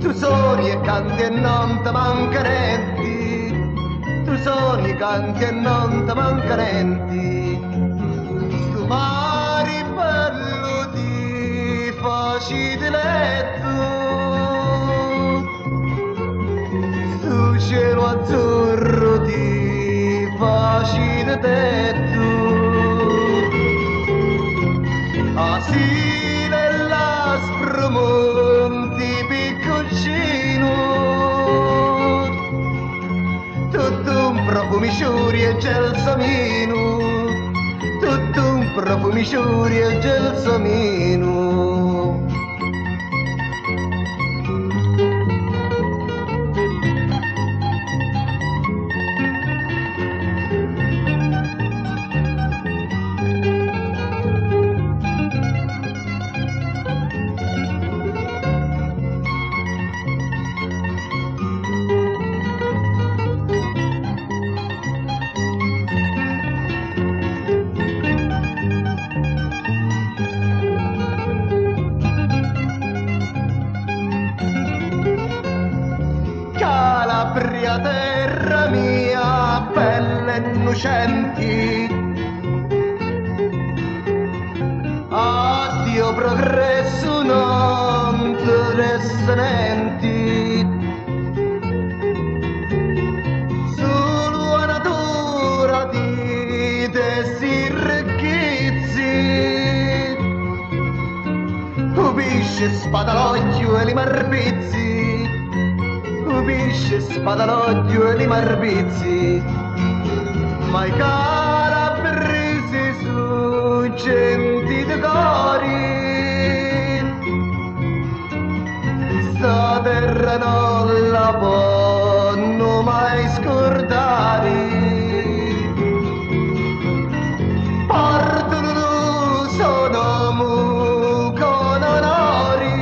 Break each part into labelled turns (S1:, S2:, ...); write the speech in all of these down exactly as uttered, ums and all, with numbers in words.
S1: Tu suoni e canti e non ti mancarenti, tu suoni e canti e non ti mancarenti. Stu mare bello ti faci di letto, stu cielo azzurro ti faci di tetto. Asì nell'aspro monti piccolcino, tutto un profumiciuri e gelsomino, tutto un profumiciuri e gelsomino. Calabria, terra mia, bella e innocenti, addio progresso non ti restenenti, solo la natura di te ricchizzi, upisce spadalocchio e li marbizzi, upisce spadalocchio e li marbizzi, ma i calabresi su genti di cori, sta terra non la possono mai scordare. Partono sono mu con onori,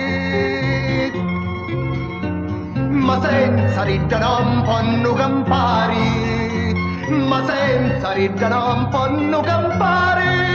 S1: ma senza ridda non possono campare, ma senza ridda non possono campare.